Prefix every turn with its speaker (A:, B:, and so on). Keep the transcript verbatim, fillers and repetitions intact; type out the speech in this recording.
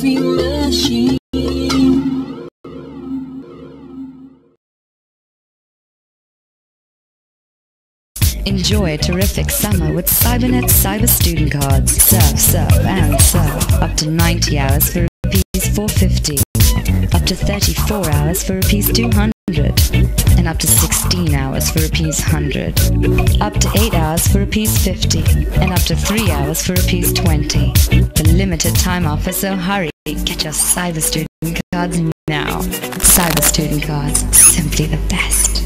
A: movie machine.
B: Enjoy a terrific summer with Cybernet Cyberstudent cards. Surf, surf, and surf. Up to ninety hours for rupees four hundred fifty. Up to thirty-four hours for rupees two hundred. And up to sixteen hours for rupees one hundred. Up to eight hours for rupees fifty. And up to three hours for rupees twenty. The limited time offer, so hurry. Get your Cyberstudent cards now. Cyberstudent cards, simply the best.